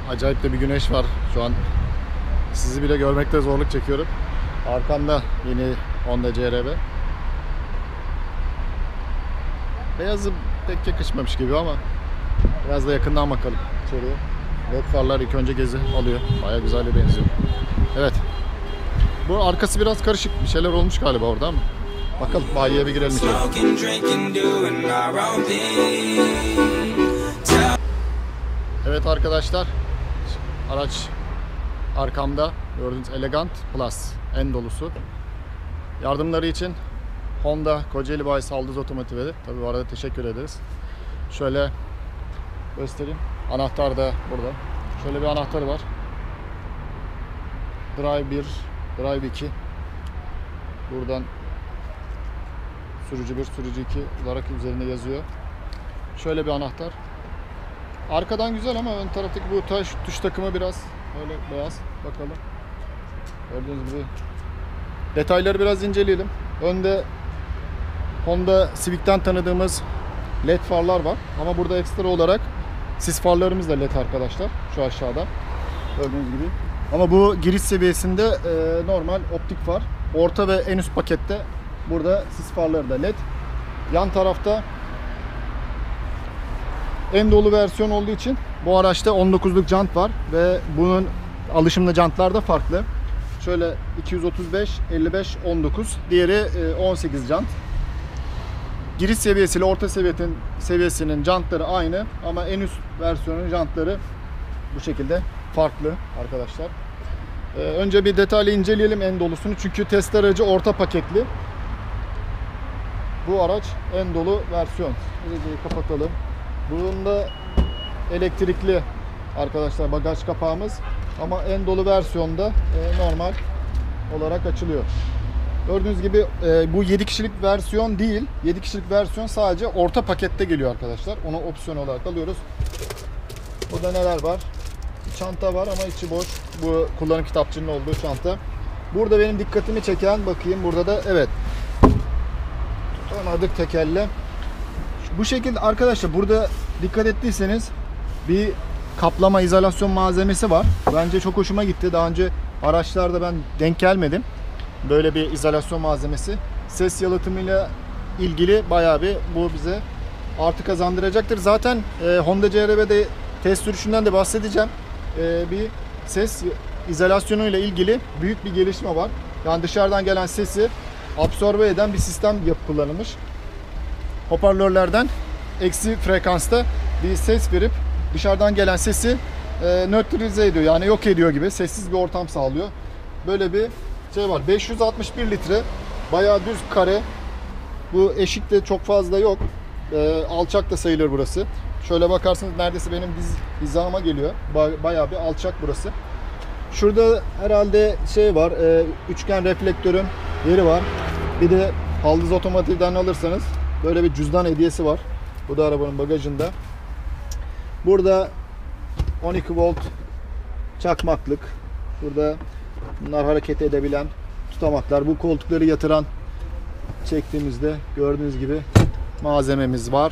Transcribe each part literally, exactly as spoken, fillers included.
acayip de bir güneş var şu an. Sizi bile görmekte zorluk çekiyorum. Arkamda yeni Honda C R V. Beyazı pek yakışmamış gibi ama biraz da yakından bakalım içeriye. Led farlar ilk önce gezi alıyor. Bayağı güzel benziyor. Evet. Bu arkası biraz karışık. Bir şeyler olmuş galiba orada ama. Bakalım bayiye bir girelim içeri. Evet arkadaşlar. Araç arkamda. Gördüğünüz Elegant Plus. En dolusu. Yardımları için Honda Kocaeli Bayisi Haldız Otomotiv'e tabii bu arada teşekkür ederiz. Şöyle göstereyim. Anahtar da burada. Şöyle bir anahtarı var. Drive bir, Drive iki. Buradan sürücü bir, sürücü iki olarak üzerinde yazıyor. Şöyle bir anahtar. Arkadan güzel ama ön taraftaki bu tuş, tuş takımı biraz öyle beyaz. Bakalım. Gördüğünüz gibi detayları biraz inceleyelim. Önde Honda Civic'ten tanıdığımız led farlar var. Ama burada ekstra olarak sis farlarımız da led arkadaşlar. Şu aşağıda. Gördüğünüz gibi. Ama bu giriş seviyesinde e, normal optik far. Orta ve en üst pakette burada sis farları da led. Yan tarafta en dolu versiyon olduğu için bu araçta on dokuzluk jant var ve bunun alışımlı jantlar da farklı. Şöyle iki yüz otuz beş, elli beş, on dokuz. Diğeri on sekiz jant. Giriş seviyesiyle orta seviyenin seviyesinin jantları aynı ama en üst versiyonun jantları bu şekilde farklı arkadaşlar. Ee, önce bir detaylı inceleyelim en dolusunu çünkü test aracı orta paketli. Bu araç en dolu versiyon. Hızlıca kapatalım. Bunun da elektrikli arkadaşlar bagaj kapağımız ama en dolu versiyonda e, normal olarak açılıyor. Gördüğünüz gibi e, bu yedi kişilik versiyon değil. yedi kişilik versiyon sadece orta pakette geliyor arkadaşlar. Onu opsiyon olarak alıyoruz. Burada neler var? Çanta var ama içi boş. Bu kullanım kitapçığının olduğu çanta. Burada benim dikkatimi çeken bakayım. Burada da evet. Tutamadık tekerle. Bu şekilde arkadaşlar burada dikkat ettiyseniz bir kaplama izolasyon malzemesi var. Bence çok hoşuma gitti. Daha önce araçlarda ben denk gelmedim. Böyle bir izolasyon malzemesi. Ses yalıtımıyla ilgili bayağı bir bu bize artı kazandıracaktır. Zaten e, Honda C R V'de test sürüşünden de bahsedeceğim. E, bir ses izolasyonuyla ilgili büyük bir gelişme var. Yani dışarıdan gelen sesi absorbe eden bir sistem yapı kullanılmış. Hoparlörlerden eksi frekansta bir ses verip dışarıdan gelen sesi e, nötralize ediyor. Yani yok ediyor gibi sessiz bir ortam sağlıyor. Böyle bir şey var. beş yüz altmış bir litre. Bayağı düz kare. Bu eşik de çok fazla yok. E, alçak da sayılır burası. Şöyle bakarsanız neredeyse benim diz hizama geliyor. Bayağı bir alçak burası. Şurada herhalde şey var. E, üçgen reflektörün yeri var. Bir de Haldız Otomotiv'den alırsanız böyle bir cüzdan hediyesi var. Bu da arabanın bagajında. Burada on iki volt çakmaklık. Burada bunlar hareket edebilen tutamaklar. Bu koltukları yatıran çektiğimizde gördüğünüz gibi malzememiz var.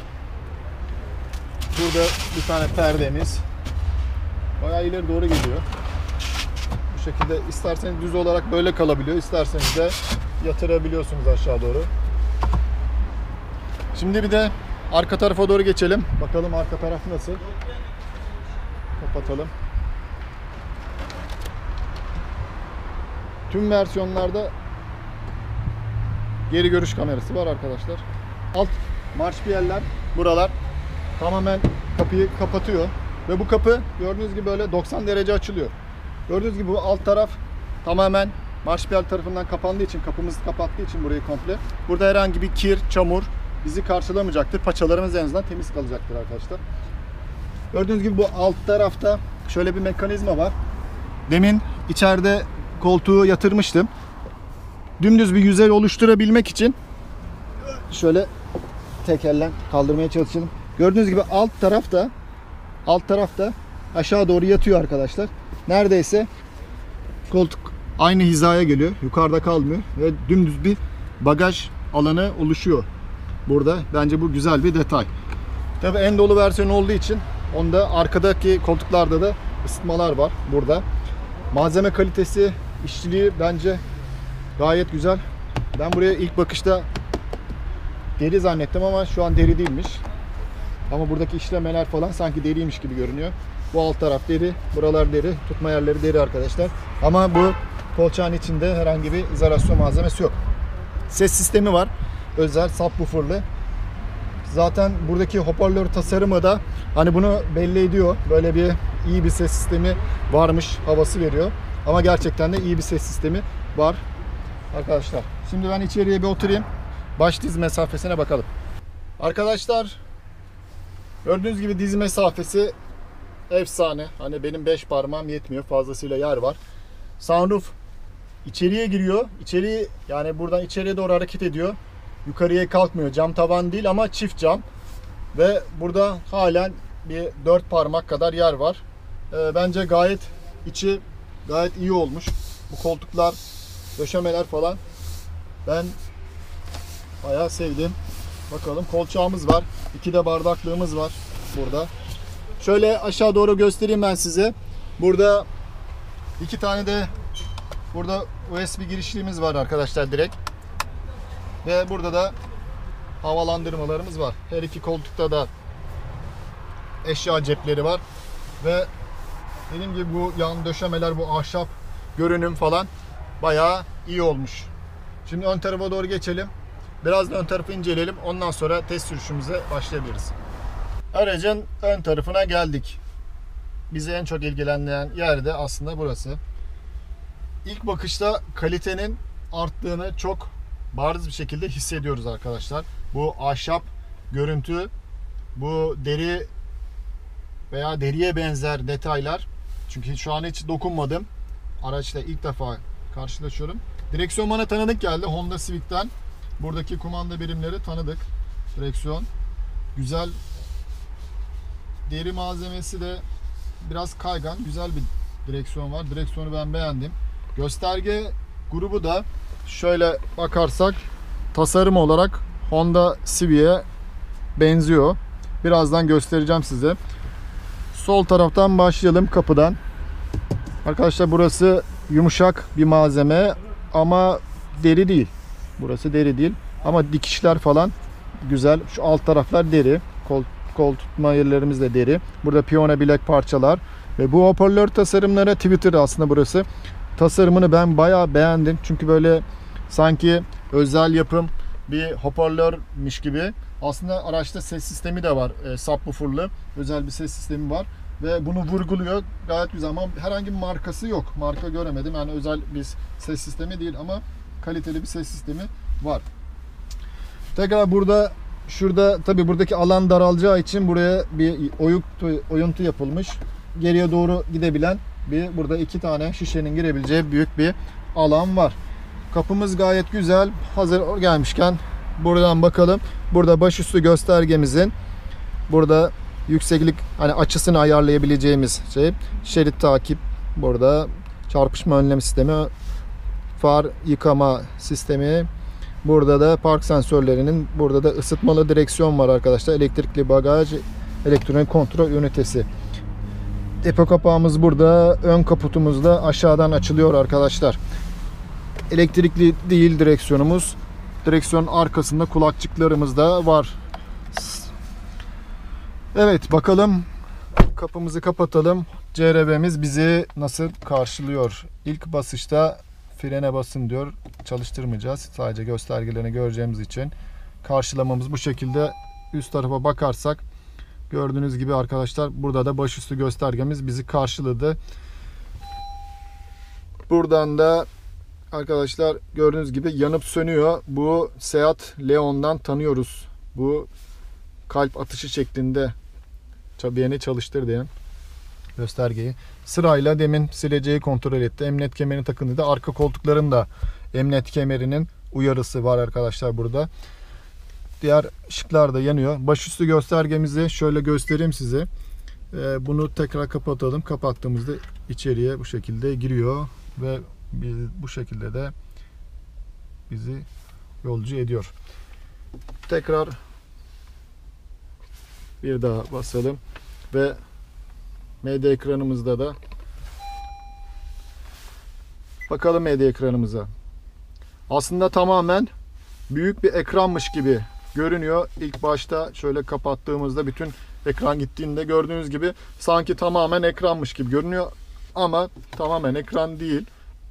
Burada bir tane perdemiz. Bayağı ileri doğru gidiyor. Bu şekilde isterseniz düz olarak böyle kalabiliyor. İsterseniz de yatırabiliyorsunuz aşağı doğru. Şimdi bir de arka tarafa doğru geçelim. Bakalım arka taraf nasıl. Kapatalım. Tüm versiyonlarda geri görüş kamerası var arkadaşlar. Alt marşpiyerler buralar tamamen kapıyı kapatıyor. Ve bu kapı gördüğünüz gibi böyle doksan derece açılıyor. Gördüğünüz gibi bu alt taraf tamamen marşpiyer tarafından kapandığı için, kapımızı kapattığı için burayı komple. Burada herhangi bir kir, çamur bizi karşılamayacaktır. Paçalarımız en azından temiz kalacaktır arkadaşlar. Gördüğünüz gibi bu alt tarafta şöyle bir mekanizma var. Demin içeride koltuğu yatırmıştım. Dümdüz bir yüzey oluşturabilmek için şöyle tekerle kaldırmaya çalışalım. Gördüğünüz gibi alt tarafta alt tarafta aşağı doğru yatıyor arkadaşlar. Neredeyse koltuk aynı hizaya geliyor. Yukarıda kalmıyor ve dümdüz bir bagaj alanı oluşuyor burada. Bence bu güzel bir detay. Tabii en dolu versiyon olduğu için onda arkadaki koltuklarda da ısıtmalar var burada. Malzeme kalitesi, işçiliği bence gayet güzel. Ben buraya ilk bakışta deri zannettim ama şu an deri değilmiş. Ama buradaki işlemeler falan sanki deriymiş gibi görünüyor. Bu alt taraf deri, buralar deri, tutma yerleri deri arkadaşlar. Ama bu kolçağın içinde herhangi bir izolasyon malzemesi yok. Ses sistemi var. Özel subwoofer'lı. Zaten buradaki hoparlör tasarımı da hani bunu belli ediyor. Böyle bir iyi bir ses sistemi varmış havası veriyor. Ama gerçekten de iyi bir ses sistemi var arkadaşlar. Şimdi ben içeriye bir oturayım. Baş diz mesafesine bakalım. Arkadaşlar gördüğünüz gibi diz mesafesi efsane. Hani benim beş parmağım yetmiyor. Fazlasıyla yer var. Sunroof içeriye giriyor. İçeriye, yani buradan içeriye doğru hareket ediyor. Yukarıya kalkmıyor. Cam tavan değil ama çift cam. Ve burada halen bir dört parmak kadar yer var. Ee, bence gayet içi gayet iyi olmuş. Bu koltuklar, döşemeler falan ben bayağı sevdim. Bakalım, kolçağımız var. İki de bardaklığımız var burada. Şöyle aşağı doğru göstereyim ben size. Burada iki tane de burada U S B girişliğimiz var arkadaşlar direkt. Ve burada da havalandırmalarımız var. Her iki koltukta da eşya cepleri var. Ve dediğim gibi bu yan döşemeler, bu ahşap görünüm falan bayağı iyi olmuş. Şimdi ön tarafa doğru geçelim. Biraz da ön tarafı inceleyelim. Ondan sonra test sürüşümüze başlayabiliriz. Aracın ön tarafına geldik. Bizi en çok ilgilendiren yer de aslında burası. İlk bakışta kalitenin arttığını çok bariz bir şekilde hissediyoruz arkadaşlar. Bu ahşap görüntü, bu deri veya deriye benzer detaylar. Çünkü şu an hiç dokunmadım. Araçla ilk defa karşılaşıyorum. Direksiyon bana tanıdık geldi. Honda Civic'ten. Buradaki kumanda birimleri tanıdık. Direksiyon güzel. Deri malzemesi de biraz kaygan. Güzel bir direksiyon var. Direksiyonu ben beğendim. Gösterge grubu da şöyle bakarsak tasarım olarak Honda Civic'e benziyor. Birazdan göstereceğim size. Sol taraftan başlayalım, kapıdan. Arkadaşlar burası yumuşak bir malzeme ama deri değil. Burası deri değil ama dikişler falan güzel. Şu alt taraflar deri. Kol, kol tutma yerlerimiz de deri. Burada piyano bilek parçalar ve bu hoparlör tasarımları Twitter aslında burası. Tasarımını ben bayağı beğendim. Çünkü böyle sanki özel yapım bir hoparlörmüş gibi. Aslında araçta ses sistemi de var. E, subwoofer'lı özel bir ses sistemi var. Ve bunu vurguluyor. Gayet güzel ama herhangi bir markası yok. Marka göremedim. Yani özel bir ses sistemi değil ama kaliteli bir ses sistemi var. Tekrar burada, şurada tabi buradaki alan daralacağı için buraya bir oyuntu, oyuntu yapılmış. Geriye doğru gidebilen bir, burada iki tane şişenin girebileceği büyük bir alan var. Kapımız gayet güzel. Hazır gelmişken buradan bakalım. Burada başüstü göstergemizin burada yükseklik, hani açısını ayarlayabileceğimiz şey, şerit takip, burada çarpışma önleme sistemi, far yıkama sistemi, burada da park sensörlerinin, burada da ısıtmalı direksiyon var arkadaşlar, elektrikli bagaj, elektronik kontrol ünitesi. Depo kapağımız burada, ön kaputumuz da aşağıdan açılıyor arkadaşlar. Elektrikli değil direksiyonumuz. Direksiyonun arkasında kulakçıklarımız da var. Evet, bakalım, kapımızı kapatalım. C R V'miz bizi nasıl karşılıyor? İlk basışta frene basın diyor. Çalıştırmayacağız. Sadece göstergelerini göreceğimiz için. Karşılamamız bu şekilde. Üst tarafa bakarsak gördüğünüz gibi arkadaşlar, burada da başüstü göstergemiz bizi karşıladı. Buradan da arkadaşlar gördüğünüz gibi yanıp sönüyor. Bu Seat Leon'dan tanıyoruz. Bu kalp atışı şeklinde beni çalıştır diyen göstergeyi. Sırayla demin sileceği kontrol etti. Emniyet kemerini takın dedi. Arka koltukların da emniyet kemerinin uyarısı var arkadaşlar burada. Diğer ışıklar da yanıyor. Başüstü göstergemizi şöyle göstereyim size. Bunu tekrar kapatalım. Kapattığımızda içeriye bu şekilde giriyor ve biz bu şekilde de bizi yolcu ediyor. Tekrar bir daha basalım ve Medya ekranımızda da. Bakalım medya ekranımıza. Aslında tamamen büyük bir ekranmış gibi görünüyor. İlk başta şöyle kapattığımızda bütün ekran gittiğinde gördüğünüz gibi sanki tamamen ekranmış gibi görünüyor. Ama tamamen ekran değil.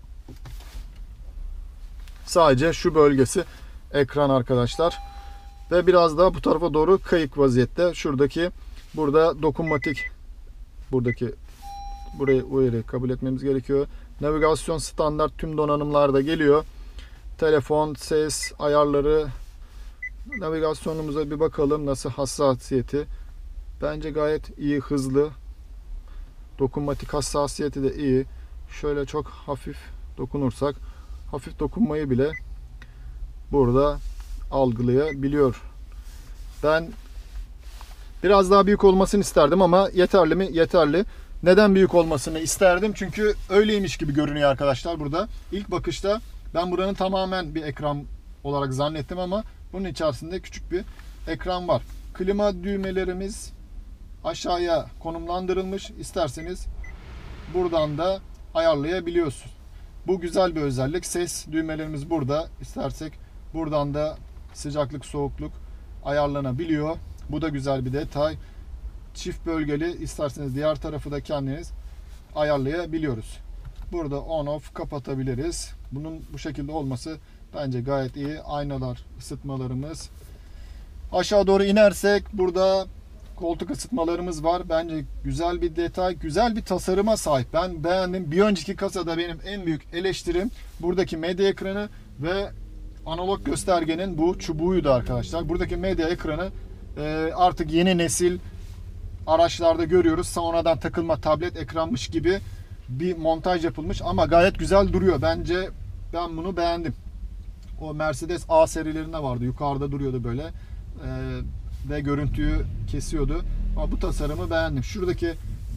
Sadece şu bölgesi ekran arkadaşlar. Ve biraz daha bu tarafa doğru kayık vaziyette. Şuradaki burada dokunmatik, buradaki burayı uyarı kabul etmemiz gerekiyor. Navigasyon standart tüm donanımlarda geliyor. Telefon, ses ayarları. Navigasyonumuza bir bakalım nasıl hassasiyeti. Bence gayet iyi, hızlı. Dokunmatik hassasiyeti de iyi. Şöyle çok hafif dokunursak hafif dokunmayı bile burada algılayabiliyor. Ben biraz daha büyük olmasını isterdim ama yeterli mi? Yeterli. Neden büyük olmasını isterdim? Çünkü öyleymiş gibi görünüyor arkadaşlar burada. İlk bakışta ben buranın tamamen bir ekran olarak zannettim ama bunun içerisinde küçük bir ekran var. Klima düğmelerimiz aşağıya konumlandırılmış. İsterseniz buradan da ayarlayabiliyorsunuz. Bu güzel bir özellik. Ses düğmelerimiz burada. İstersek buradan da sıcaklık, soğukluk ayarlanabiliyor. Bu da güzel bir detay. Çift bölgeli, isterseniz diğer tarafı da kendiniz ayarlayabiliyoruz. Burada on off kapatabiliriz. Bunun bu şekilde olması bence gayet iyi. Aynalar, ısıtmalarımız. Aşağı doğru inersek burada koltuk ısıtmalarımız var. Bence güzel bir detay, güzel bir tasarıma sahip. Ben beğendim. Bir önceki kasada benim en büyük eleştirim buradaki medya ekranı ve analog göstergenin bu çubuğuydu arkadaşlar. Buradaki medya ekranı e, artık yeni nesil araçlarda görüyoruz. Sonradan takılma tablet ekranmış gibi bir montaj yapılmış ama gayet güzel duruyor. Bence ben bunu beğendim. O Mercedes A serilerinde vardı. Yukarıda duruyordu böyle. E, ve görüntüyü kesiyordu. Ama bu tasarımı beğendim. Şuradaki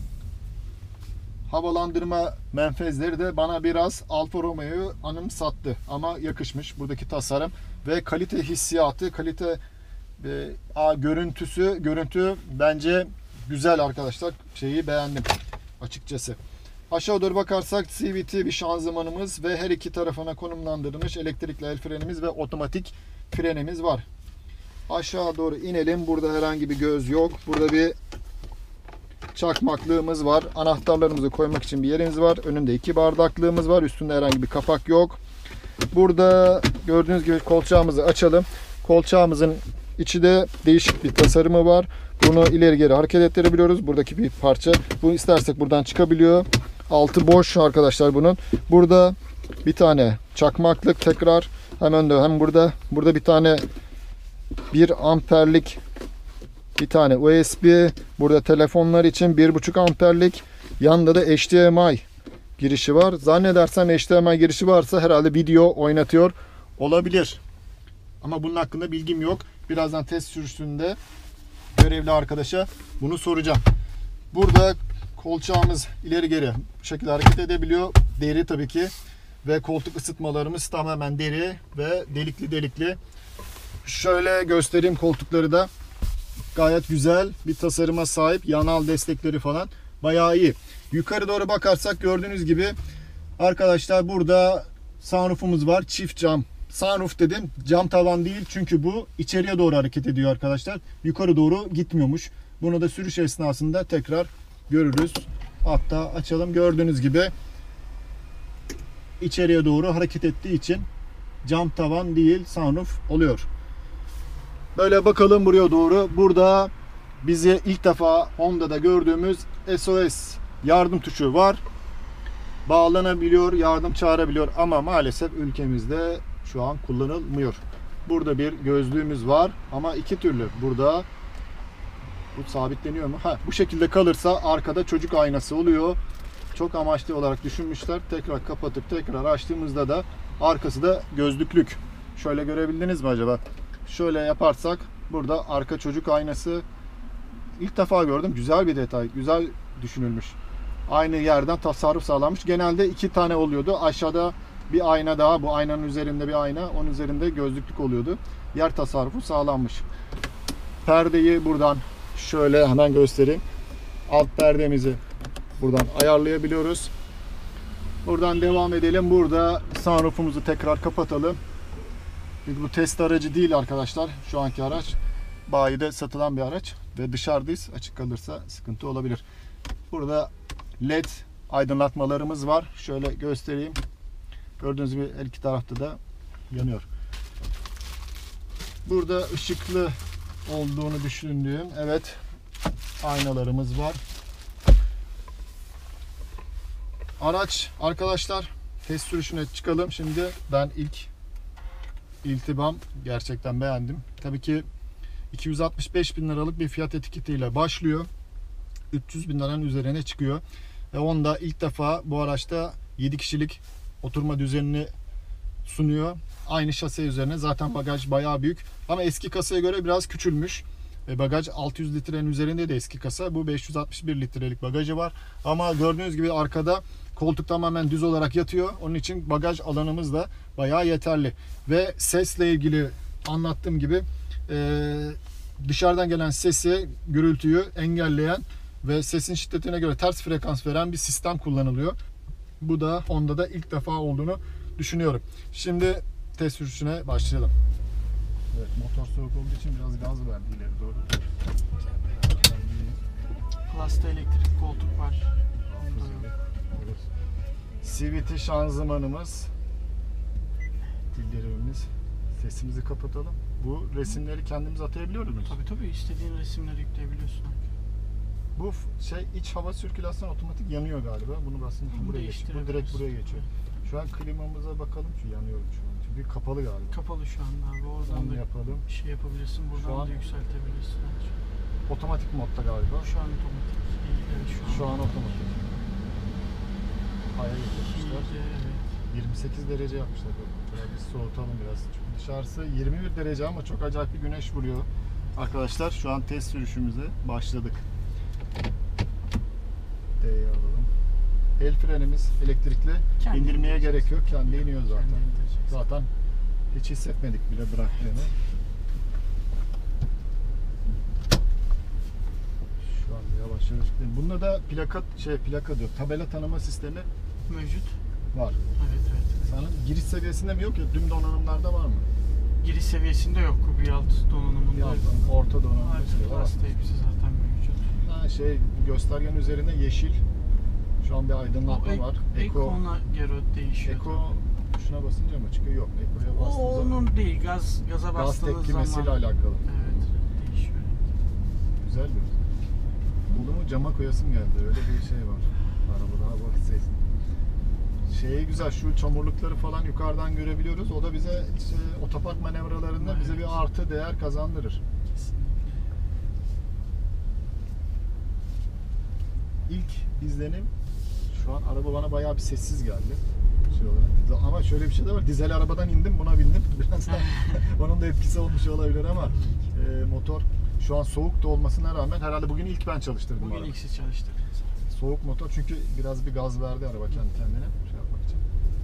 havalandırma menfezleri de bana biraz Alfa Romeo'yu anımsattı. Ama yakışmış buradaki tasarım ve kalite hissiyatı, kalite e, a, görüntüsü, görüntü bence güzel arkadaşlar. Şeyi beğendim açıkçası. Aşağı doğru bakarsak C V T bir şanzımanımız ve her iki tarafına konumlandırılmış elektrikli el frenimiz ve otomatik frenimiz var. Aşağı doğru inelim. Burada herhangi bir göz yok. Burada bir çakmaklığımız var. Anahtarlarımızı koymak için bir yerimiz var. Önünde iki bardaklığımız var. Üstünde herhangi bir kapak yok. Burada gördüğünüz gibi kolçağımızı açalım. Kolçağımızın içi de değişik bir tasarımı var. Bunu ileri geri hareket ettirebiliyoruz. Buradaki bir parça. Bunu istersek buradan çıkabiliyor. Altı boş arkadaşlar bunun. Burada bir tane çakmaklık tekrar hem önde hem burada. Burada bir tane bir amperlik bir tane U S B. Burada telefonlar için bir buçuk amperlik. Yanında da H D M I girişi var. Zannedersem H D M I girişi varsa herhalde video oynatıyor olabilir. Ama bunun hakkında bilgim yok. Birazdan test sürüşünde görevli arkadaşa bunu soracağım. Burada kolçağımız ileri geri bu şekilde hareket edebiliyor. Deri tabii ki. Ve koltuk ısıtmalarımız tamamen deri ve delikli delikli. Şöyle göstereyim, koltukları da gayet güzel bir tasarıma sahip. Yanal destekleri falan bayağı iyi. Yukarı doğru bakarsak gördüğünüz gibi arkadaşlar burada sunroofumuz var. Çift cam. Sunroof dedim. Cam tavan değil. Çünkü bu içeriye doğru hareket ediyor arkadaşlar. Yukarı doğru gitmiyormuş. Bunu da sürüş esnasında tekrar görürüz. Hatta açalım. Gördüğünüz gibi içeriye doğru hareket ettiği için cam tavan değil, sunroof oluyor. Böyle bakalım buraya doğru. Burada bizi ilk defa Honda'da gördüğümüz S O S yardım tuşu var. Bağlanabiliyor, yardım çağırabiliyor ama maalesef ülkemizde şu an kullanılmıyor. Burada bir gözlüğümüz var ama iki türlü. Burada bu sabitleniyor mu? Ha, bu şekilde kalırsa arkada çocuk aynası oluyor. Çok amaçlı olarak düşünmüşler. Tekrar kapatıp tekrar açtığımızda da arkası da gözlüklük. Şöyle görebildiniz mi acaba? Şöyle yaparsak burada arka çocuk aynası. İlk defa gördüm. Güzel bir detay. Güzel düşünülmüş. Aynı yerden tasarruf sağlanmış. Genelde iki tane oluyordu. Aşağıda bir ayna daha. Bu aynanın üzerinde bir ayna. Onun üzerinde gözlüklük oluyordu. Yer tasarrufu sağlanmış. Perdeyi buradan şöyle hemen göstereyim. Alt perdemizi buradan ayarlayabiliyoruz. Buradan devam edelim. Burada sunroofumuzu tekrar kapatalım. Çünkü bu test aracı değil arkadaşlar. Şu anki araç bayide satılan bir araç ve dışarıdayız. Açık kalırsa sıkıntı olabilir. Burada led aydınlatmalarımız var. Şöyle göstereyim. Gördüğünüz gibi her iki tarafta da yanıyor. Burada ışıklı olduğunu düşündüğüm, evet, aynalarımız var. Araç arkadaşlar, test sürüşüne çıkalım. Şimdi ben ilk iltibam gerçekten beğendim. Tabii ki iki yüz altmış beş bin liralık bir fiyat etiketiyle başlıyor. üç yüz bin liranın üzerine çıkıyor. Ve onda ilk defa bu araçta yedi kişilik oturma düzenini sunuyor. Aynı şase üzerine. Zaten bagaj bayağı büyük. Ama eski kasaya göre biraz küçülmüş. Ve bagaj altı yüz litrenin üzerinde de eski kasa. Bu beş yüz altmış bir litrelik bagajı var. Ama gördüğünüz gibi arkada koltuk tamamen düz olarak yatıyor. Onun için bagaj alanımız da bayağı yeterli. Ve sesle ilgili anlattığım gibi dışarıdan gelen sesi, gürültüyü engelleyen ve sesin şiddetine göre ters frekans veren bir sistem kullanılıyor. Bu da Honda'da ilk defa olduğunu düşünüyorum. Şimdi test sürüşüne başlayalım. Evet, motor soğuk olduğu için biraz gaz verdi ileri doğru. Plas'ta elektrik koltuk var. Evet. C V T şanzımanımız. Dillerimiz. Sesimizi kapatalım. Bu resimleri kendimiz atayabiliyor muyuz? Tabii tabii, istediğin resimleri yükleyebiliyorsun. Bu şey iç hava sirkülasyonu otomatik yanıyor galiba. Bunu basınca buraya geçiyor. Bu direkt buraya geçiyor. Şu an klimamıza bakalım. Şu yanıyor şu an. Çünkü kapalı galiba. Kapalı şu anda abi. Oradan Onu da yapalım. şey yapabilirsin. Buradan Şu an da yükseltebilirsin. otomatik modda galiba. Şu an otomatik değil. Evet, şu an. Şu an otomatik. Hayal etmişler. Evet. yirmi sekiz derece yapmışlar. Biraz biz soğutalım biraz. Çünkü dışarısı yirmi bir derece ama çok acayip bir güneş vuruyor. Arkadaşlar şu an test sürüşümüze başladık. D'yi alalım. El frenimiz elektrikli. Kendi İndirmeye indireceksin. gerek yok. Kendi iniyor zaten. Kendi indireceksin. Zaten hiç hissetmedik bile bıraktığını. Şu an yavaş yavaş. Bunda da plaka şey plaka diyor. Tabela tanıma sistemi Mevcut. var. Evet evet. Sana giriş seviyesinde mi yok ya? Tüm donanımlarda var mı? Giriş seviyesinde yok. Bir alt donanımında. Ya, orta donanımda Artı şey var. Plus hepsi zaten mevcut. Ha, şey göstergenin üzerinde yeşil. Şu an bir aydınlatma ek- var. Eko'na göre değişiyor. Eko şuna basınca mı çıkıyor? Yok. Eko'ya O bastığınız zaman onun değil. Gaz gaza gaz bastığınız tepkimesiyle zaman. alakalı. Evet, değişiyor. Güzel bir. Bunu cama koyasım geldi. Öyle bir şey var. Arabada hava ses. Şey güzel, şu çamurlukları falan yukarıdan görebiliyoruz. O da bize işte, otopark manevralarında Evet. bize bir artı değer kazandırır. Kesinlikle. İlk izlenim, şu an araba bana bayağı bir sessiz geldi. Şey olarak. Ama şöyle bir şey de var. Dizel arabadan indim, buna bindim. Biraz da onun da etkisi olmuş olabilir ama e, motor şu an soğuk da olmasına rağmen herhalde bugün ilk ben çalıştırdım Bugün arabayı. ilk siz çalıştırdınız. Soğuk motor çünkü biraz bir gaz verdi araba kendi kendine şey yapmak için.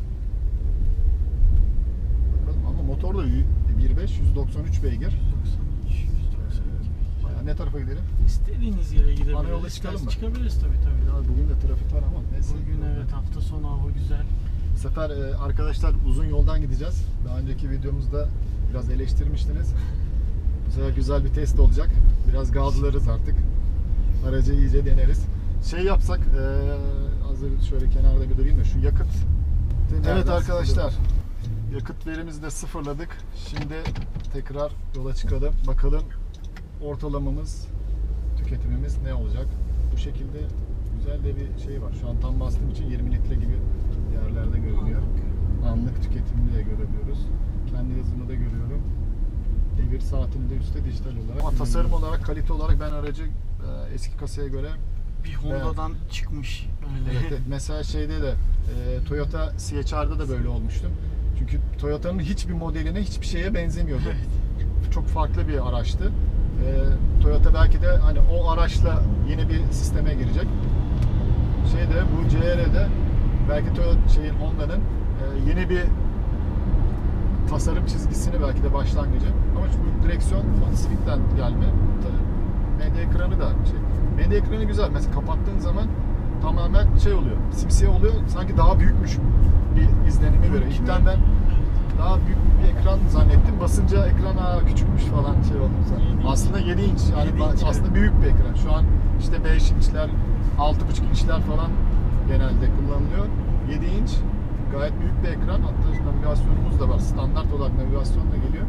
Bakalım ama motor da bir nokta beş yüz doksan üç beygir. doksan üç, yüz doksan iki. Bayağı ne tarafa gidelim? İstediğiniz yere gidebiliriz. Ana yola çıkalım mı? Çıkabiliriz tabii tabii. Ya bugün de trafik var ama neyse. Bugün evet, hafta sonu hava güzel. Bu sefer e, arkadaşlar uzun yoldan gideceğiz. Daha önceki videomuzda biraz eleştirmiştiniz. Bu sefer güzel bir test olacak. Biraz gazlarız artık. Aracı iyice deneriz. Şey yapsak, e, hazır şöyle kenarda bir durayım da şu yakıt. Evet arkadaşlar, yakıt verimizi de sıfırladık. Şimdi tekrar yola çıkalım. Bakalım ortalamamız, tüketimimiz ne olacak? Bu şekilde güzel de bir şey var. Şu an tam bastığım için yirmi litre gibi yerlerde görünüyor. Anlık tüketimini de görebiliyoruz. Kendi hızımı da görüyorum. Devir saatini de üstte dijital olarak. Ama tasarım olarak, kalite olarak ben aracı e, eski kasaya göre Bir Honda'dan çıkmış böyle. evet, evet. Mesela şeyde de e, Toyota C H R'da da böyle olmuştum. Çünkü Toyota'nın hiçbir modeline hiçbir şeye benzemiyordu. Evet. Çok farklı bir araçtı. E, Toyota belki de hani o araçla yeni bir sisteme girecek. Şeyde bu C R'de belki Toyota şeyin Honda'nın e, yeni bir tasarım çizgisini belki de başlangıcı. Ama şu direksiyon Civic'ten gelme. Medya ekranı da şey. Medya ekranı güzel. Mesela kapattığın zaman tamamen şey oluyor, simsiyah oluyor. Sanki daha büyükmüş bir izlenimi veriyor. İlkten ben daha büyük bir ekran zannettim. Basınca ekran aa, küçükmüş falan şey oldu. Aslında yedi inç. Yani yedi inç, aslında evet. büyük bir ekran. Şu an işte beş inçler, altı buçuk inçler falan genelde kullanılıyor. yedi inç gayet büyük bir ekran. Hatta navigasyonumuz da var. Standart olarak navigasyon da geliyor.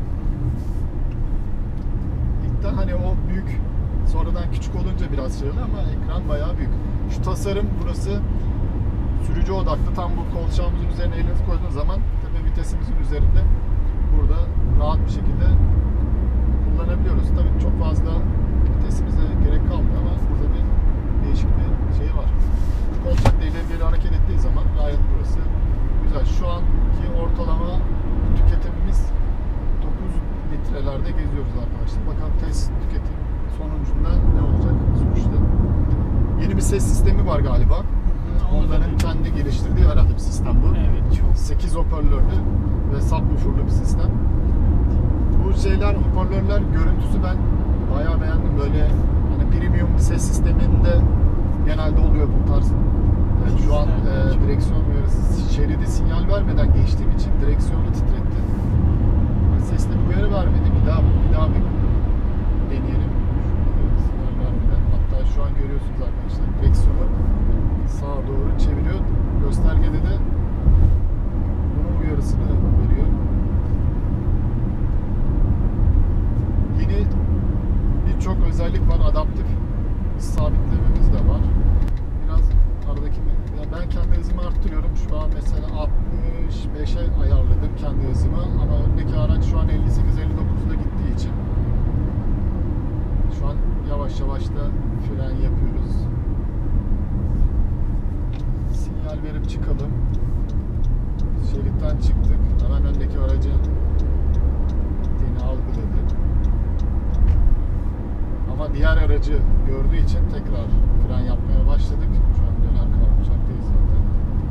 İlkten hani o büyük, sonradan küçük olunca biraz şey oluyor ama ekran bayağı büyük. Şu tasarım burası sürücü odaklı. Tam bu kolçağımızın üzerine elinizi koyduğunuz zaman tepe vitesimizin üzerinde burada rahat bir şekilde kullanabiliyoruz. Tabii çok fazla vitesimize gerek kalmıyor ama burada bir değişik bir şey var. Kolçakla ileri geri hareket ettiği zaman gayet burası güzel. Şu anki ortalama tüketimimiz dokuz litrelerde geziyoruz arkadaşlar. Bakalım test tüketim sonucunda ne olacak sonuçta. Yeni bir ses sistemi var galiba. Onların kendi geliştirdiği herhalde bir sistem bu. Evet, çok. sekiz hoparlörlü ve subwoofer'lı bir sistem. Bu şeyler, hoparlörler görüntüsü ben bayağı beğendim. Böyle hani premium bir ses sisteminde genelde oluyor bu tarz. Evet, şu an e, direksiyon uyarısı, şeridi sinyal vermeden geçtiğim için direksiyonu titretti. Sesli bir uyarı vermedi. Bir daha bir daha bir deneyelim. Sinyal vermeden. Hatta şu an görüyorsunuz arkadaşlar. Direksiyonu sağa doğru çeviriyor. Göstergede de bunun uyarısını veriyor. Yeni birçok özellik var. Adaptif sabitlememiz de var. Biraz aradaki ben kendi hızımı arttırıyorum. Şu an mesela altmış beşe ayarladım kendi hızımı ama öndeki araç şu an elli sekiz elli dokuzda gittiği için şu an yavaş yavaş da fren yapıyoruz. Sinyal verip çıkalım. Şeritten çıktık. Hemen öndeki aracın gittiğini algıladı. Ama diğer aracı gördüğü için tekrar fren yapmaya başladık. Şu an döner kavşaktayız zaten.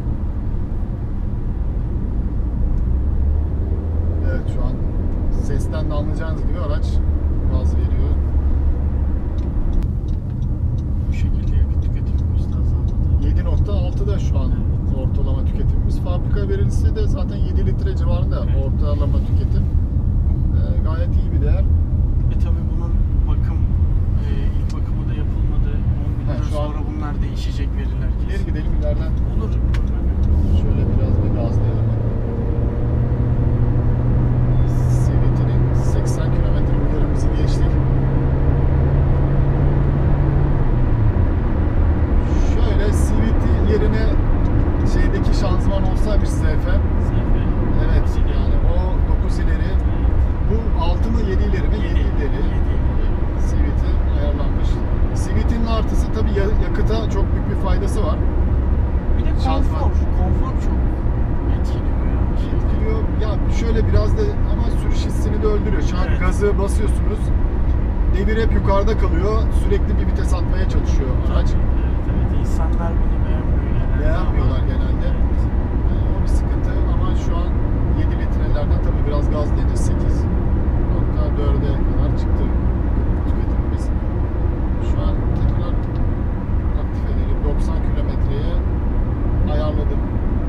Evet, şu an sesten de anlayacağınız gibi araç gaz veriyor. Bu şekilde yakıt tüketimimiz de azaldı. yedi nokta altıda şu an ortalama tüketimimiz. Fabrika verisi de zaten yedi litre civarında ortalama tüketim. Ee, gayet iyi bir değer. E tabi bunun bakım, e, ilk bakımı da yapılmadı. on bin Ha, lira şu an- sonra bunlar değişecek veriler kesin. İleri gidelim, ileriden Olur. şöyle biraz bir gazlayalım. C V T'nin seksen kilometre uyarımızı geçtik. Şöyle C V T yerine şeydeki şanzıman olsaymış Z F. Evet, yani o dokuz ileri. Bu altı mı yedi ileri mi? yedi ileri. C V T ayarlanmış. C V T'nin artısı tabii yakıta çok büyük bir faydası var. Bir de Şanzıman. konfor. Konfor çok etkiliyor yani. Etkiliyor. Ya şöyle biraz da ama sürüş hissini de öldürüyor. Şu an Evet. gazı basıyorsunuz. Devir hep yukarıda kalıyor. Sürekli bir vites atmaya çalışıyor araç. Evet, evet. İnsanlar bunu beğenmiyor genelde. Beğenmiyorlar ama- genelde. Evet. Ee, o bir sıkıntı ama şu an yedi litrelerden tabii biraz gazlayınca sekiz nokta dörde kadar çıktı tüketimimiz. Şu an tekrar aktif edelim. doksan kilometreye ayarladım.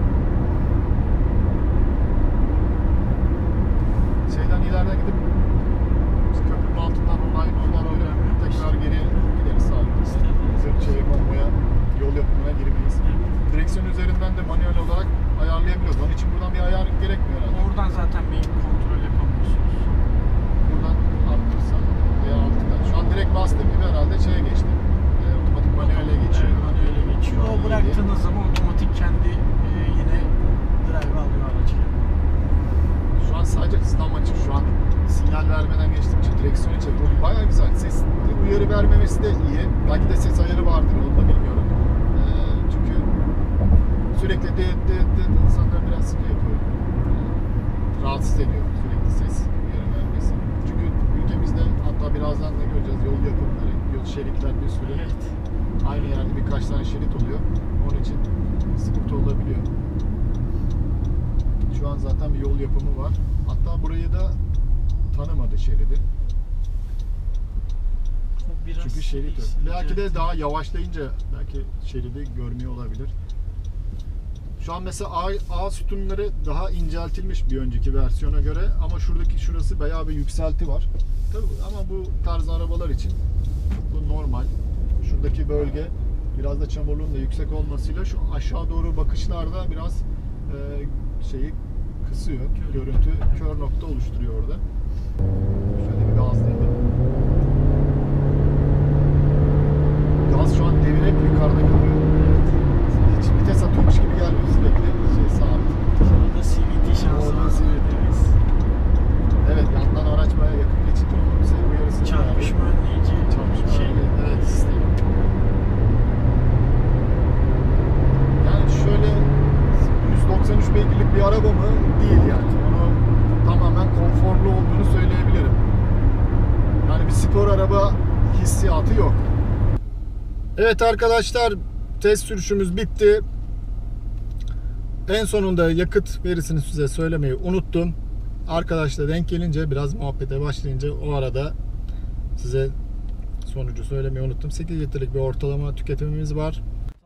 Şeyden ileriden gidip köprünün altından online online oynayıp tekrar geri gideriz sağlıklı. Zırh çevik olmaya, yol yapımına girmeyiz. Direksiyon üzerinden de manuel olarak ayarlayabiliyoruz. Onun için buradan bir ayar gerekmiyor herhalde. Oradan zaten bir kontrol yapamıyorsunuz. Buradan arttırsam veya altıdan. Şu an direkt bastığım gibi herhalde şeye geçti. E, otomatik manuele geçiyor. Evet, manuele geçiyor. Şu an O iyi bıraktığınız zaman otomatik kendi e, yine drive alıyor aracı. Şu an sadece hızdan açık. Şu an sinyal vermeden geçtiğim için direksiyonu çeviriyor. Bu bayağı güzel. Ses uyarı vermemesi de iyi. Belki de ses ayarı vardır. Onu da bilmiyorum. E, çünkü sürekli de de de insanlar biraz şey yapıyor. E, rahatsız ediyor sürekli ses uyarı vermesi. Çünkü ülkemizde hatta birazdan da göreceğiz yol yapımları, yol şeritler bir sürü. Evet. Aynı yerde birkaç tane şerit oluyor. Onun için sıkıntı olabiliyor. Şu an zaten bir yol yapımı var. Hatta burayı da tanımadı şeridi. Biraz Çünkü şerit yok. silince- Belki de daha yavaşlayınca belki şeridi görmüyor olabilir. Şu an mesela A, A sütunları daha inceltilmiş bir önceki versiyona göre ama şuradaki şurası bayağı bir yükselti var. Tabii ama bu tarz arabalar için bu normal. Şuradaki bölge biraz da çamurluğun da yüksek olmasıyla şu aşağı doğru bakışlarda biraz e, şeyi kısıyor. Kör. Görüntü kör nokta oluşturuyor orada. Şöyle bir gazlayalım. Gaz şu an devir hep yukarıda kalıyor. Hiç vites atıyormuş gibi gelmiyor, sürekli şey sabit. Orada C V T şansı Orada var. C V T. Evet. Evet, yandan araç bayağı yakın geçince onun bize uyarısı Çarpışma önleyici çarpışma şey. önleyici, evet, sistem. Yani şöyle yüz doksan üç beygirlik bir araba mı? Değil yani. Onu tamamen konforlu olduğunu söyleyebilirim. Yani bir spor araba hissiyatı yok. Evet arkadaşlar, test sürüşümüz bitti. En sonunda yakıt verisini size söylemeyi unuttum. Arkadaşla denk gelince, biraz muhabbete başlayınca o arada size sonucu söylemeyi unuttum. sekiz litrelik bir ortalama tüketimimiz var.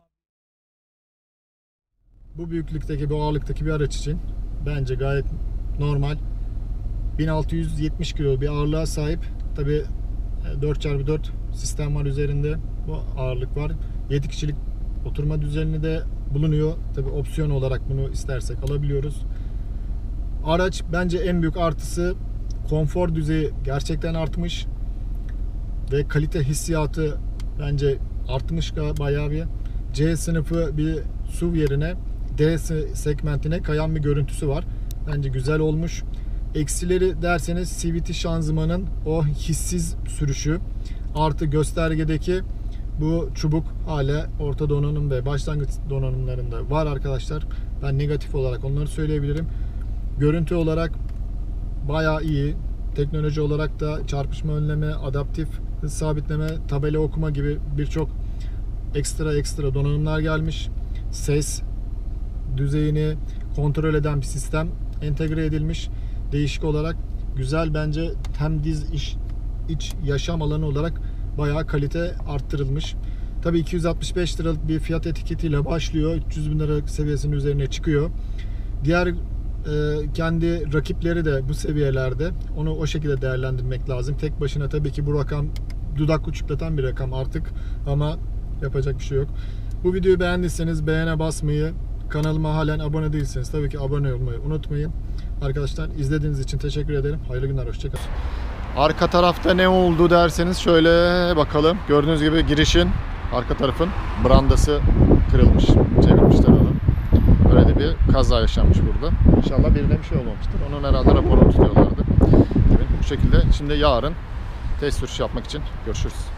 Bu büyüklükteki, bu ağırlıktaki bir araç için bence gayet normal. bin altı yüz yetmiş kilo bir ağırlığa sahip. Tabi dört çarpı dört sistem var üzerinde. Bu ağırlık var. yedi kişilik oturma düzeni de bulunuyor. Tabi opsiyon olarak bunu istersek alabiliyoruz. Araç bence en büyük artısı, konfor düzeyi gerçekten artmış ve kalite hissiyatı bence artmış bayağı bir. C sınıfı bir S U V yerine D segmentine kayan bir görüntüsü var. Bence güzel olmuş. Eksileri derseniz C V T şanzımanın o hissiz sürüşü, artı göstergedeki bu çubuk hala orta donanım ve başlangıç donanımlarında var arkadaşlar. Ben negatif olarak onları söyleyebilirim. Görüntü olarak bayağı iyi. Teknoloji olarak da çarpışma önleme, adaptif hız sabitleme, tabela okuma gibi birçok ekstra ekstra donanımlar gelmiş. Ses düzeyini kontrol eden bir sistem entegre edilmiş. Değişik olarak güzel bence, hem diz iş, iç yaşam alanı olarak bayağı kalite arttırılmış. Tabii iki yüz altmış beş liralık bir fiyat etiketiyle başlıyor. üç yüz bin lira seviyesinin üzerine çıkıyor. Diğer e, kendi rakipleri de bu seviyelerde. Onu o şekilde değerlendirmek lazım. Tek başına tabii ki bu rakam dudak uçuklatan bir rakam artık, ama yapacak bir şey yok. Bu videoyu beğendiyseniz beğene basmayı, kanalıma halen abone değilseniz tabii ki abone olmayı unutmayın. Arkadaşlar, izlediğiniz için teşekkür ederim. Hayırlı günler, hoşçakalın. Arka tarafta ne oldu derseniz şöyle bakalım. Gördüğünüz gibi girişin arka tarafın brandası kırılmış, çevirmişler onu. Böyle de bir kaza yaşanmış burada. İnşallah birine bir şey olmamıştır. Onun herhalde raporunu tutuyorlardı. Evet, bu şekilde. Şimdi yarın test sürüşü yapmak için görüşürüz.